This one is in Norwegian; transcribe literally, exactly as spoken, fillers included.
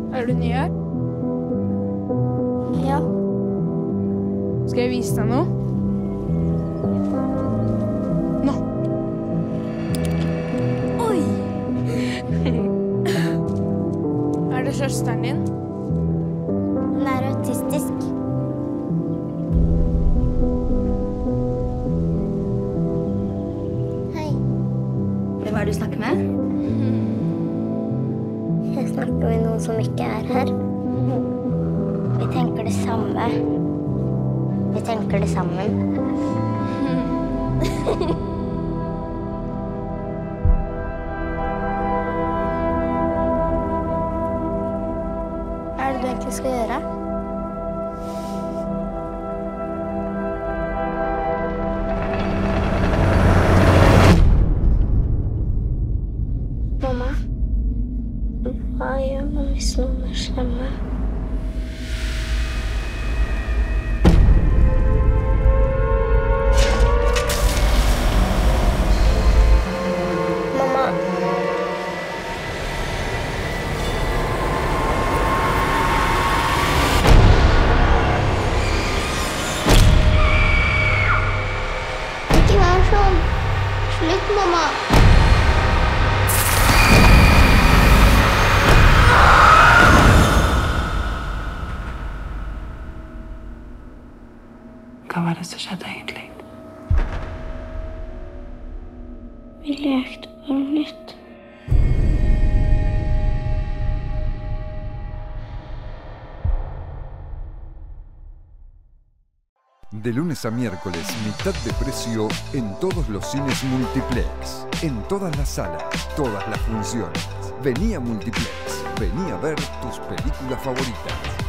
Er du ny her? Ja. Skal jeg vise deg noe? Nå. Oi! Er det søsteren din? Hun er autistisk. Hei. Hvem er det du snakker med? Jeg snakker med noen som ikke er her. Vi tenker det samme. Vi tenker det sammen. Hva er det du egentlig skal gjøre? Mamma, hva gjør man hvis noen er slemme? Mamma. Ikke vær sånn. Slutt, mamma. Hva var det som skjedde egentlig? Vi lekte bare litt. De lunes a miércoles, mitad de precio en todos los cines Multiplex. En todas las salas, todas las funciones. Vení a Multiplex. Vení a ver tus películas favoritas.